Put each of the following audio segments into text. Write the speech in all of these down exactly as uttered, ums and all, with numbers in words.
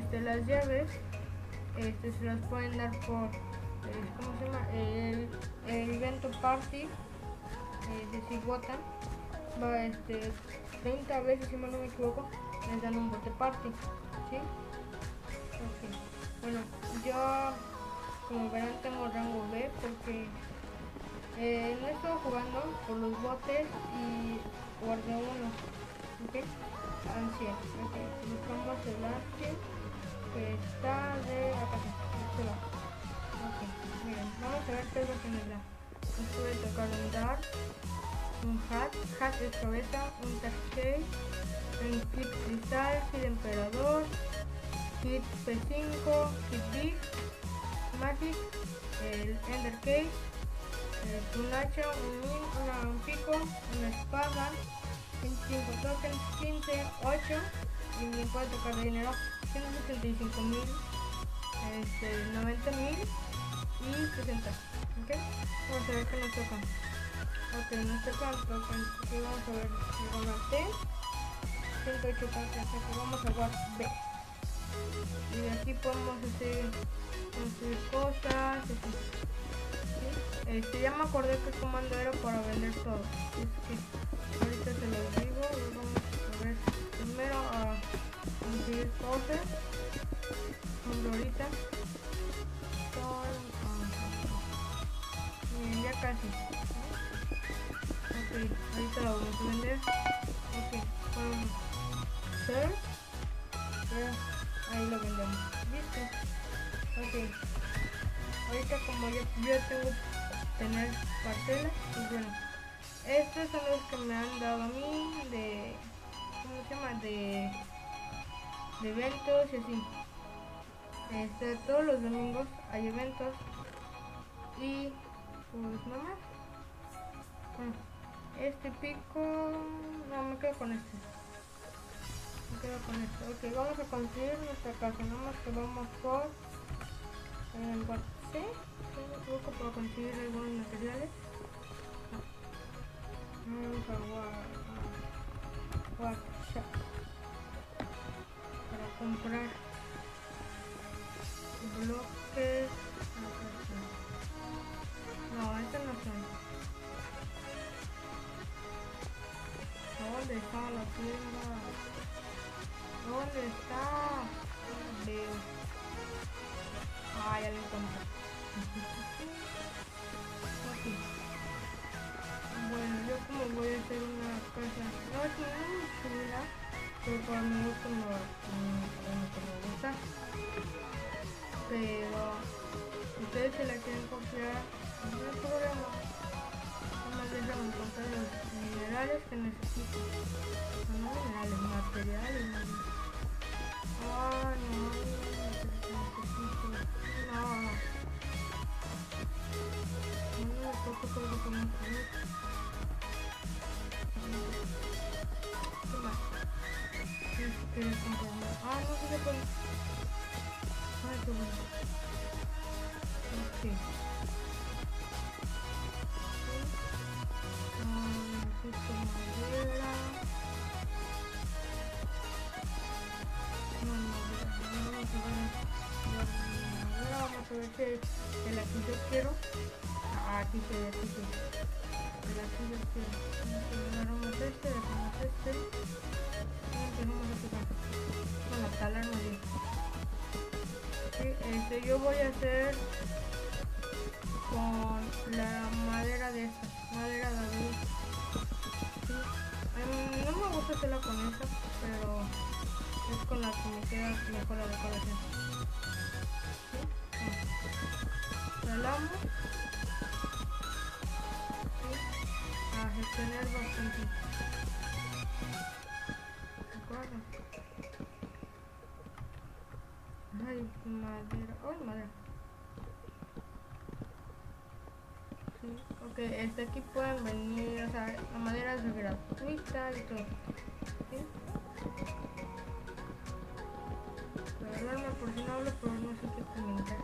este, las llaves este, se las pueden dar por, eh, ¿cómo se llama? El, el evento party, eh, si votan, va este, treinta veces, si mal no me equivoco, les dan un bote party, ¿sí? Okay. Bueno, yo como verán tengo rango B porque eh, no estoy jugando por los botes y guardé uno, ¿ok? Ancien, ok, buscamos el Ancien que está de acá, este va. Ok, miren, vamos a ver qué es lo que nos da. Nos puede tocar un Dart, un Hat, Hat es cabeza, un Tag Case, un Kit Cristal, Kit Emperador, Kit P cinco, Kit Big, Magic, el Ender Case, el, un hacha, un min, una, un pico, una espada, veinticinco tokens, quince, ocho, y me puede tocar de dinero ciento setenta y cinco mil, este, noventa mil y sesenta. ¿Ok? Vamos a ver qué nos toca. Ok, nos toca, tocan, aquí vamos a ver, diagonal T, ciento ocho cartas, aquí vamos a guardar B. Y de aquí podemos hacer, construir cosas, así. ¿Sí? Este, ya me acordé que el comando era para vender todo. Es que ahorita se los digo, vamos a ver primero a conseguir cosas. Ahorita son, uh, ya casi. Ok, ahorita lo vamos a vender. Ok, podemos hacer, ahí lo vendemos. Listo. Ok, ahorita como yo, yo tengo que tener parcelas, pues bueno, estos son los que me han dado a mí de, ¿cómo se llama? De, de eventos y así. Este, todos los domingos hay eventos y pues nada más. Bueno, este pico, no, me quedo con este. Me quedo con este. Ok, vamos a conseguir nuestra casa, nada más que vamos por el eh, ¿sí? Si no me equivoco, para conseguir algunos materiales. Vamos a WhatsApp para comprar bloques. No, estos no son. ¿Dónde está la tienda? ¿Dónde está? No veo. Ah, ya lo encontré. Okay. Bueno, yo como voy a hacer una casa, no es muy chula, pero para mí gusto no, no, no me gusta. Pero ustedes se la quieren copiar, no hay problema. Nomás dejan encontrar los minerales que necesito. No minerales, materiales. Ah, no, no necesito. No, no. No, poco por lo que me gusta. ¿Qué más? ¿Qué comprar más? Ah, no, sí se puede. Ay, qué bueno. Ok. Necesito madera. No, madera. Vamos a ver. Ahora vamos a ver si el aquí yo quiero. Ah, aquí se ve, aquí se ve. El aquí yo quiero. Agarramos este, dejamos este. Y empezamos a picar. Con la tala no bien. Sí, este, yo voy a hacer con la madera de esta. Madera de abril. Sí. Um, no me gusta hacerla con esta, pero es con la que me queda mejor la decoración. ¿Sí? Salamos. ¿Sí? A gestionar bastante. ¿De acuerdo? Ay, madera. Ay, madera. Sí, ok, este aquí pueden venir, o sea, la madera es gratuita y todo. ¿Sí? Perdóname por si no hablo, pero no sé qué comentar.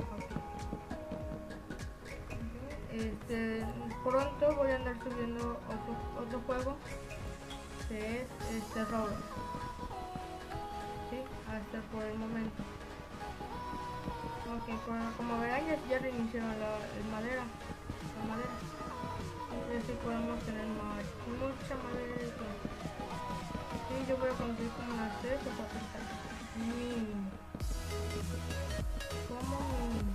Okay. Este, pronto voy a andar subiendo otro, otro juego que es este Roblox. ¿Sí? Hasta por el momento. como, como verán ya, ya reiniciaron la el madera, la madera. Entonces sí podemos tener más, mucha madera. Sí, yo voy a conseguir como unas tres o cuatro estacas. Mínimo. Como mínimo.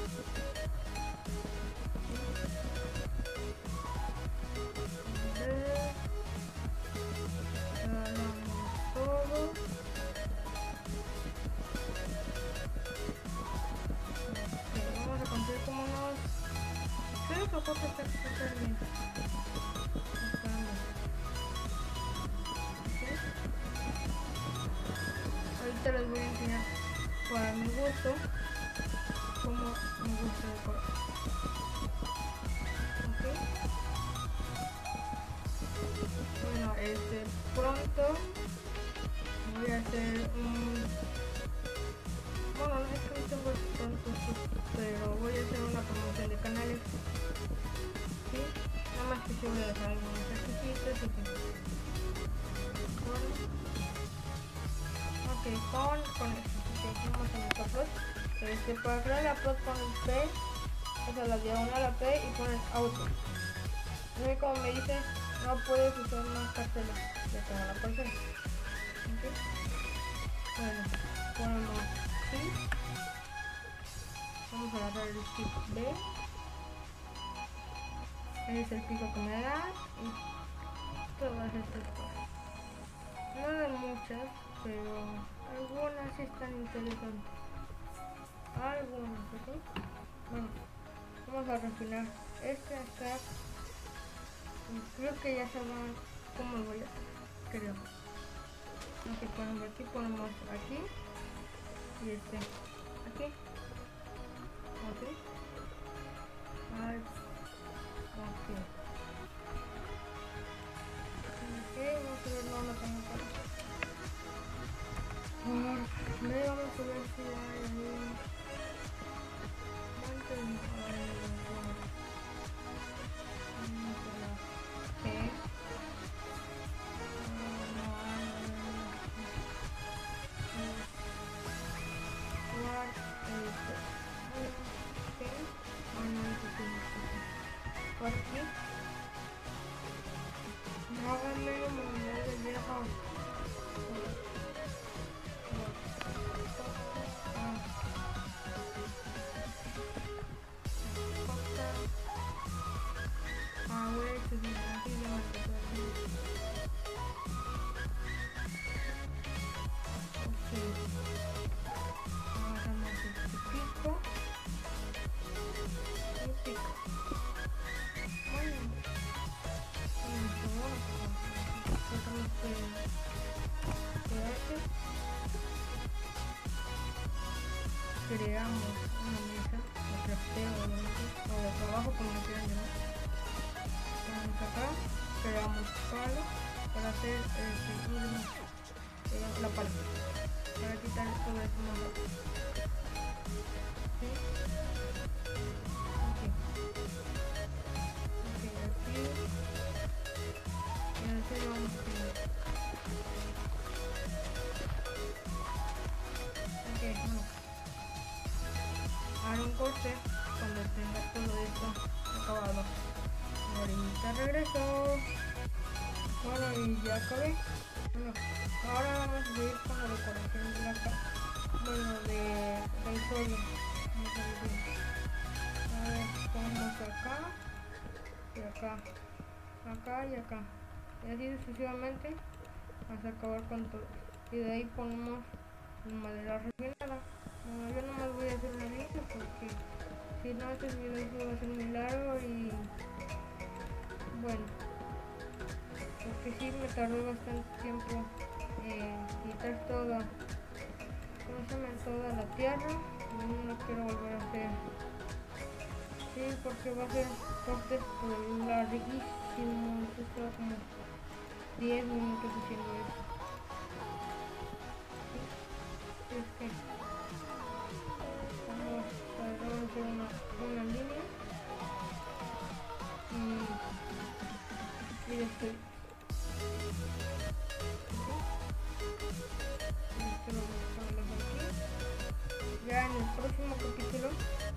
Todo. Vamos a conseguir como unos tres o cuatro estacas súper bien. Ahorita les voy a enseñar para mi gusto como me gusta decorar. ¿Okay? Bueno, este pronto voy a hacer un, bueno, no es que no tengo tantos, pero voy a hacer una promoción de canales. ¿Sí? Nada más que yo voy a dejar algunos requisitos y que bueno. Ok, con, con esto, okay, vamos a nuestro plot. Este, para crear la plot con el P, o sea la diagonal a P y pones auto. Y como me dice, no puedes usar más carteles, ya tengo la parcela. Okay. Bueno, ponemos sí. Vamos a agarrar el stick B. Ese es el pico que me da y todas estas cosas. No de muchas, pero algunas sí están interesantes. Algunas, ¿ok? Bueno, vamos a refinar este acá. Creo que ya sabrán cómo lo voy a hacer, creo. Aquí ponemos aquí, ponemos aquí y este aquí. Así. Ay, ok. Ok, vamos a ver, no, no tengo para eso. Me vamos a ver si hay ahí. Por aquí no hagan medio mundial de viejo. Ah, voy a subir aquí de más. Ok, agarramos este pico y pico. Creamos una mesa de crafteo o de trabajo, como lo quieran llamar. Vamos acá, creamos palo para hacer el eh, la pala, para quitar todo esto más rápido. ¿Sí? Okay. Ok, aquí y así vamos a tener. Ok, vamos. Haré un corte cuando tenga todo esto acabado. Ahorita regreso. Bueno, y ya acabé. Bueno, ahora vamos a seguir con la decoración de la casa. Bueno, de, del suelo. A ver, ponemos acá y acá, acá y acá. Y así sucesivamente hasta acabar con todo. Y de ahí ponemos madera refinada. Bueno, yo nomás voy a hacer una línea porque si no este video va a ser muy largo y bueno, porque sí me tardó bastante tiempo en quitar toda, ¿cómo se llama? Toda la tierra y no lo quiero volver a hacer. Sí, porque va a ser cortes por larguísimo, esto como diez minutos haciendo eso. Sí, es que vamos a hacer una, una línea y, y después ya en el próximo capítulo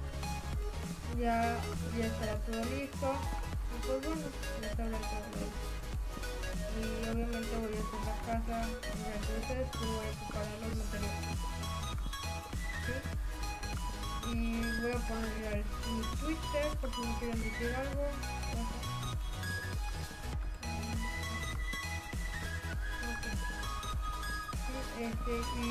ya, ya estará todo listo. Y pues bueno, ya sabrán todo listo. Y obviamente voy a hacer la casa durante ustedes, pero voy a preparar los materiales. ¿Sí? Y voy a poner el, mi Twitter por si me quieren decir algo. Este, y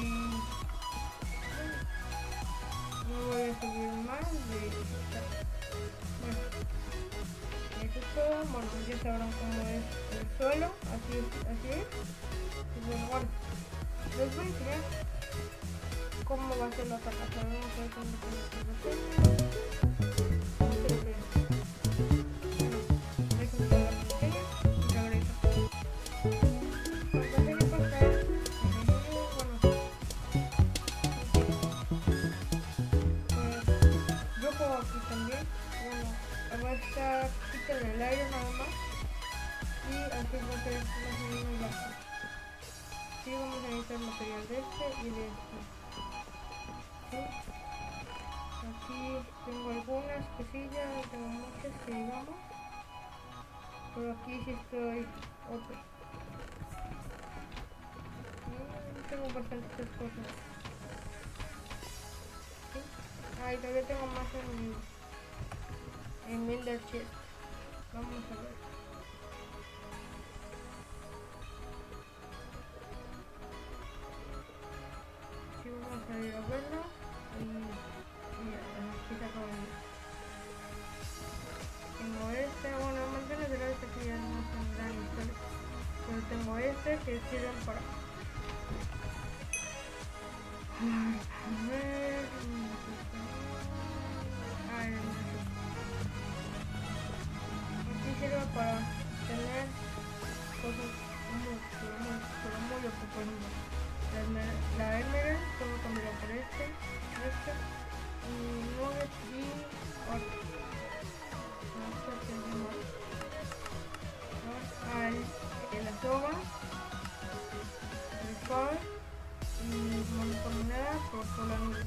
no voy a subir más de bueno, eso es todo. Bueno, ya sabrán cómo es el suelo, así es, así es. Y bueno, bueno, les voy a enseñar cómo va a ser la otra casa. Vamos a ver cómo se va en el aire nada más y así va a ser más o menos la casa. Sí, vamos a necesitar material de este y de este. ¿Sí? Aquí tengo algunas cosillas, no tengo muchas que digamos, pero aquí sí estoy ok. Mm, tengo bastantes cosas. ¿Sí? Ah, y todavía tengo más en mi en Builder Chest. Vamos a ver. Sí, vamos a ir a verlo. Y, y ya, aquí se acaba el día. Tengo este, bueno, manzanas de la esta que ya no son gran historia. Pero tengo este que sirven para. A ver. Ay, no sé. Aquí sirve para tener cosas muy, pero muy, pero muy ocupadas. La, la Emerald, puedo cambiarla por este, este, y Nugget y otro. No sé qué es más. Ah, el, la soga, el sol y montonera por sola nube.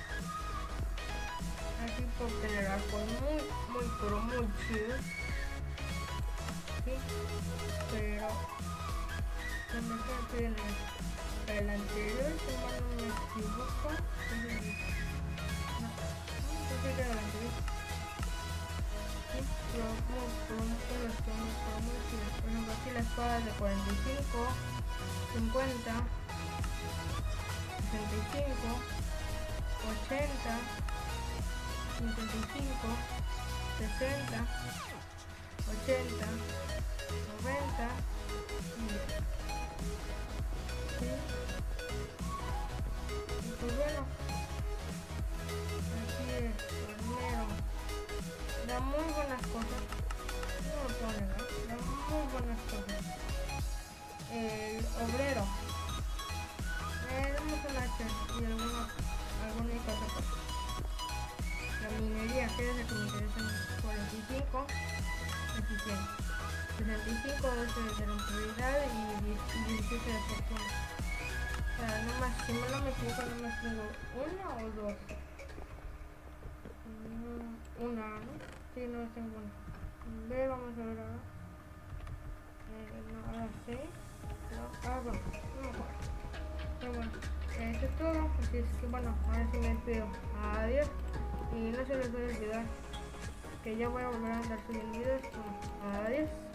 Así por tener algo muy, muy, pero muy chido. ¿Sí? Pero también se piden el anterior, si mal no me equivoco. No, no sé si era el anterior. Sí, pero como por un solo estamos por muy chido. Por ejemplo, aquí la espada es de cuarenta y cinco, cincuenta, sesenta y cinco, ochenta, cincuenta y cinco, sesenta, ochenta, noventa y ¿sí? Y pues bueno, así es, primero, da muy buenas cosas, no lo puedo negar, da muy buenas cosas. El obrero, le damos un hacha y alguna, alguna cosa cosa. La minería, que es la que me interesa, cuarenta y cinco, eficiente. sesenta y cinco de rentabilidad y diecisiete de fortuna. O sea, no más, si no me equivoco, no más tengo una o dos. Una, ¿no? Sí, no tengo una. Ve, vamos a ver ahora. Eh, no, ahora sí. No, ah, bueno, no me acuerdo. Pero bueno, eso es todo. Así es que bueno, ahora sí me despido. Adiós. Y no se les voy a olvidar que ya voy a volver a andar subiendo videos. Bueno, adiós.